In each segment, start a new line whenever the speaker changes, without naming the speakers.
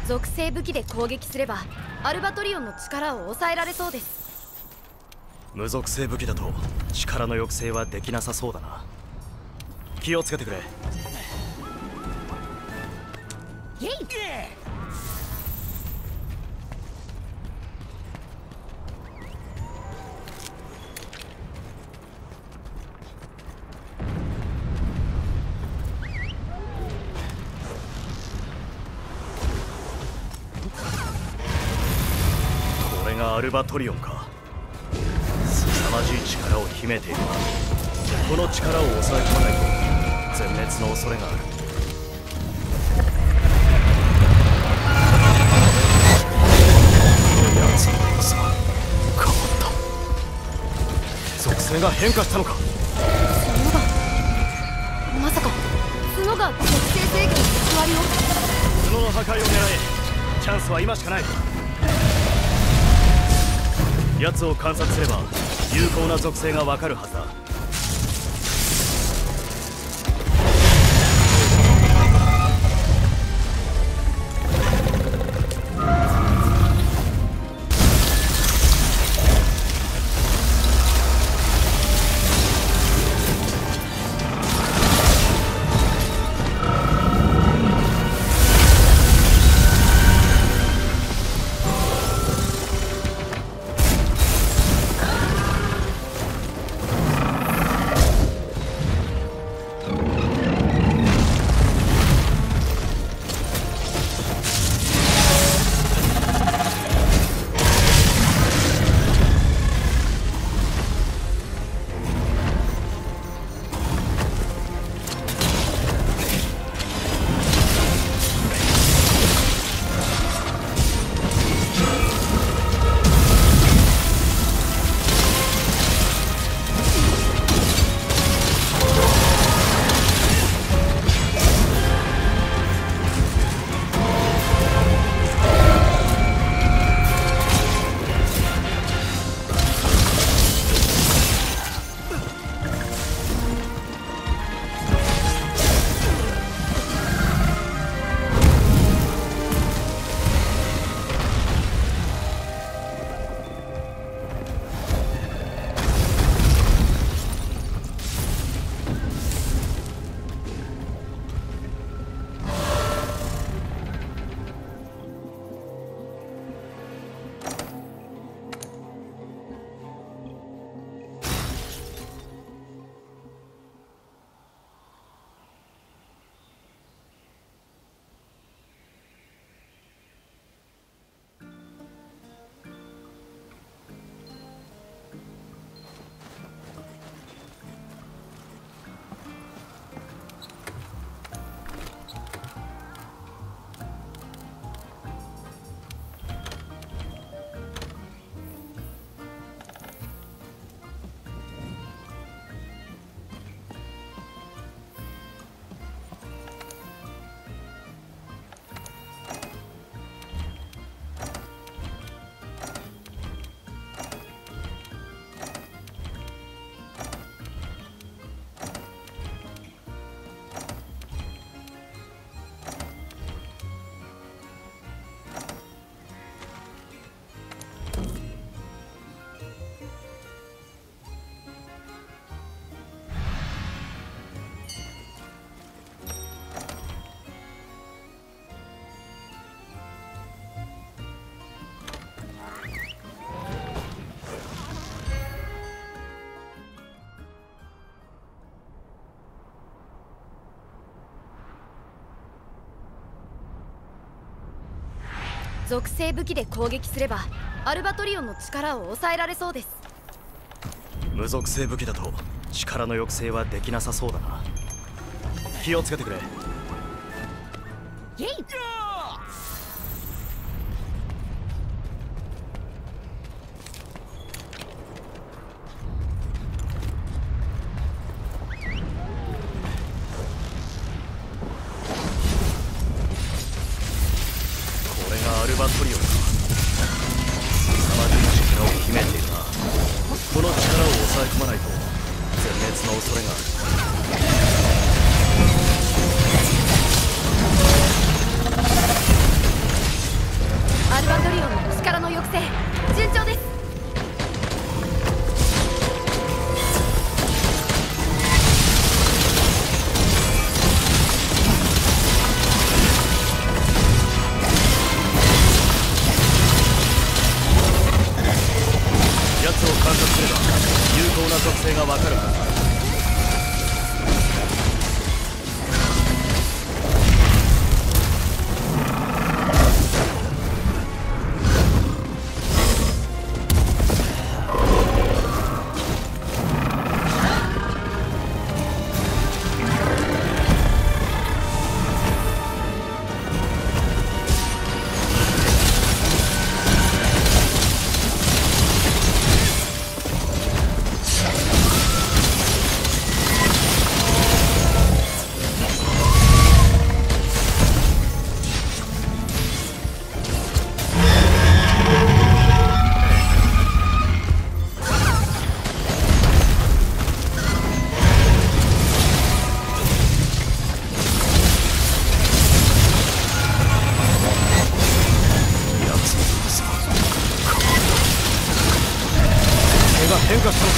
属性武器で攻撃すればアルバトリオンの力を抑えられそうです。
無属性武器だと力の抑制はできなさそうだな。気をつけてくれ。
イエイ。
これがアルバトリオンか。凄まじい力を秘めているな。この力を抑え込まないと全滅の恐れがある。奴の様子が変わった。属性が変化したのか。
角がまさか角が属性制御の役割を。
角の破壊を狙え。チャンスは今しかない。奴を観察すれば有効な属性がわかるはずだ。
属性武器で攻撃すればアルバトリオンの力を抑えられそうです。
無属性武器だと力の抑制はできなさそうだな。気をつけてくれ。
イエイ。
アルバトリオンか。凄まじい力を秘めているな。この力を抑え込まないと全滅の恐れがある。
ルバトリオンの力の抑制順調です。
奴を観察すれば有効な属性がわかるはずだ。変化したのか。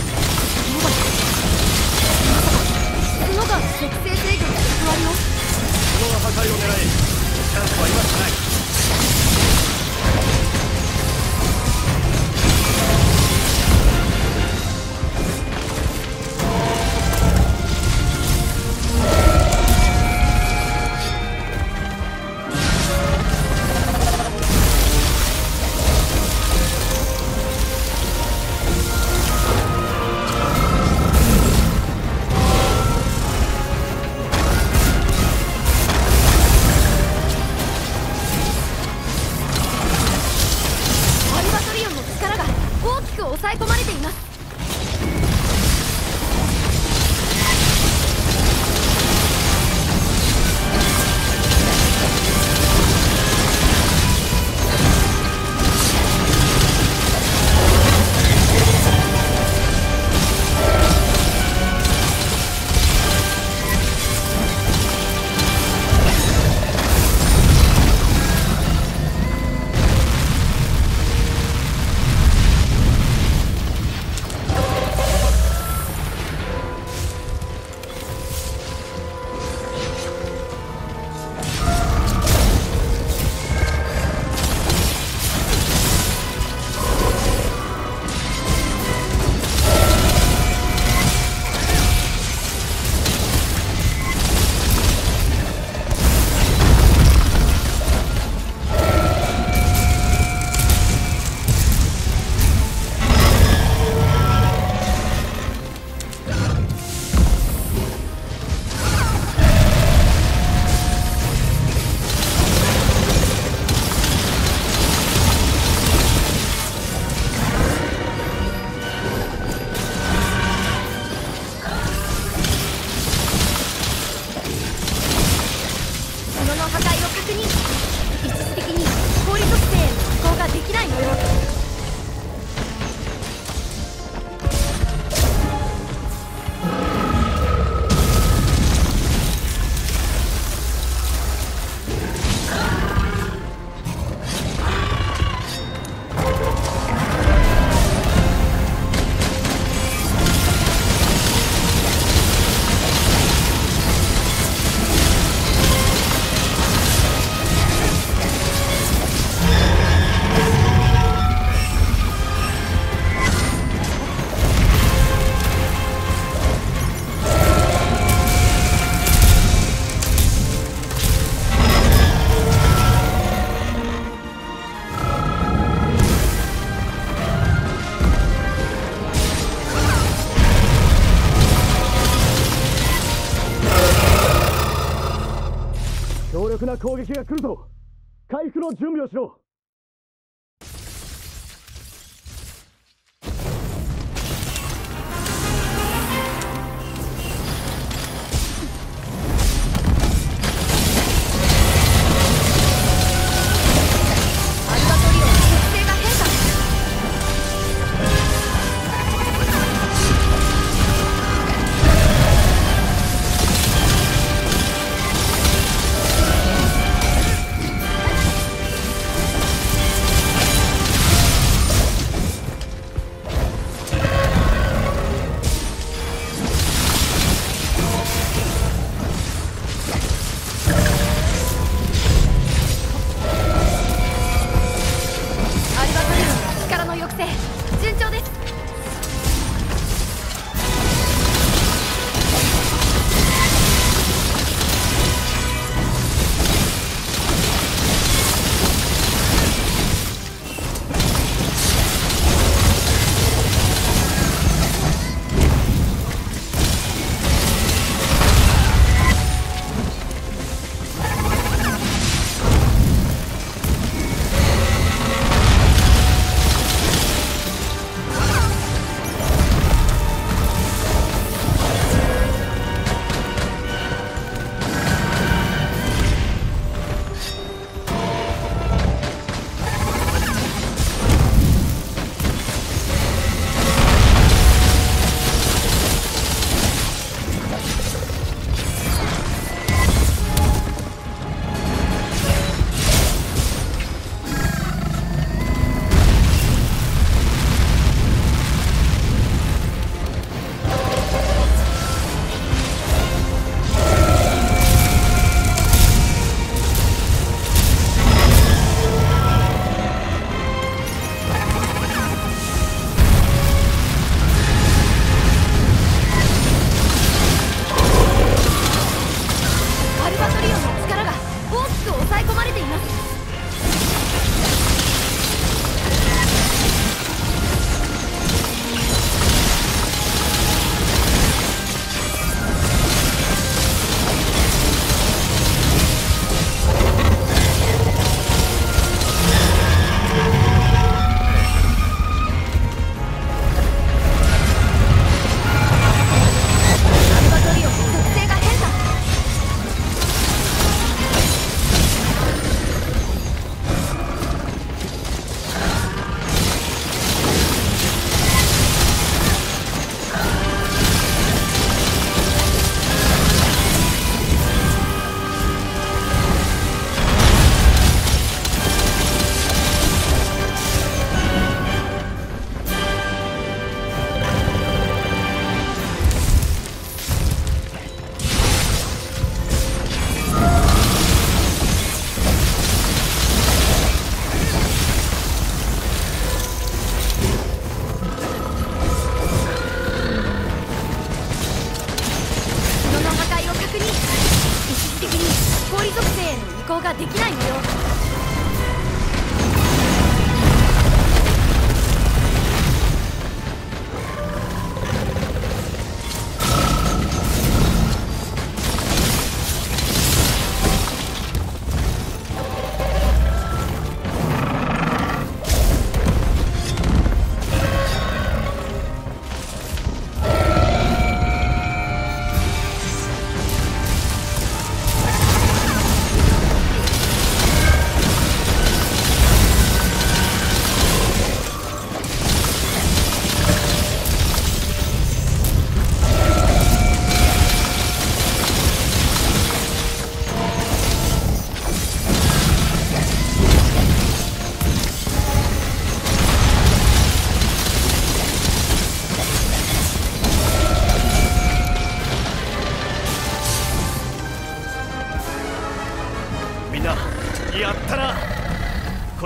角が属性制御の役割を。
角の破壊を狙い、チャンスは今しかない。
抑え込まれています。
強力な攻撃が来るぞ。回復の準備をしろ。
アルバトリオン属性が変化。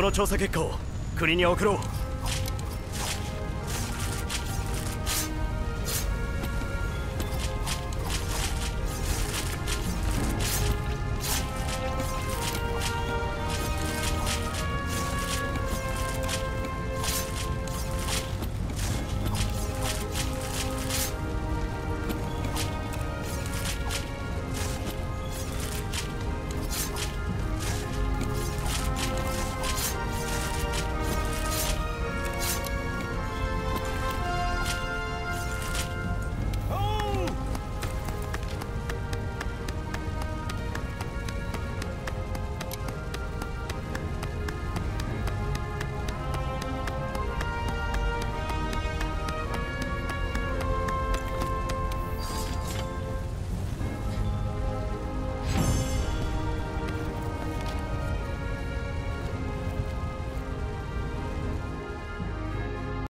の調査結果を国に送ろう。